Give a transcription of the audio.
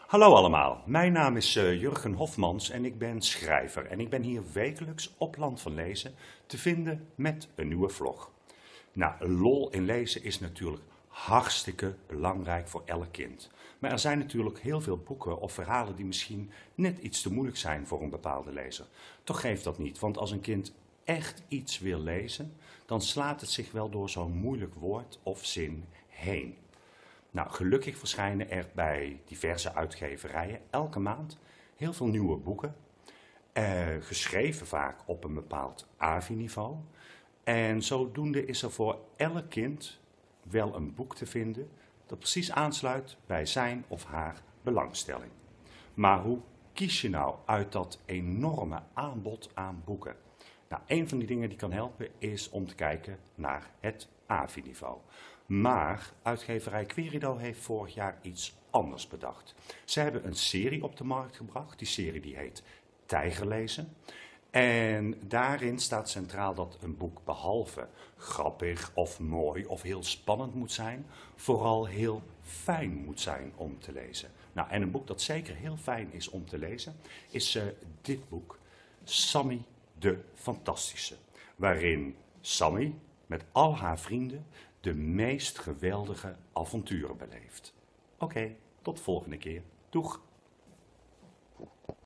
Hallo allemaal, mijn naam is Jurgen Hofmans en ik ben schrijver. En ik ben hier wekelijks op Land van Lezen te vinden met een nieuwe vlog. Nou, lol in lezen is natuurlijk hartstikke belangrijk voor elk kind. Maar er zijn natuurlijk heel veel boeken of verhalen die misschien net iets te moeilijk zijn voor een bepaalde lezer. Toch geeft dat niet, want als een kind echt iets wil lezen, dan slaat het zich wel door zo'n moeilijk woord of zin heen. Nou, gelukkig verschijnen er bij diverse uitgeverijen elke maand heel veel nieuwe boeken, geschreven vaak op een bepaald AVI-niveau. En zodoende is er voor elk kind wel een boek te vinden dat precies aansluit bij zijn of haar belangstelling. Maar hoe kies je nou uit dat enorme aanbod aan boeken? Nou, een van die dingen die kan helpen is om te kijken naar het AVI-niveau. Maar uitgeverij Querido heeft vorig jaar iets anders bedacht. Ze hebben een serie op de markt gebracht. Die serie die heet Tijgerlezen. En daarin staat centraal dat een boek behalve grappig of mooi of heel spannend moet zijn, vooral heel fijn moet zijn om te lezen. Nou, en een boek dat zeker heel fijn is om te lezen, is dit boek, Sammy de Fantastische. Waarin Sammy met al haar vrienden de meest geweldige avonturen beleeft. Oké, tot volgende keer. Doeg!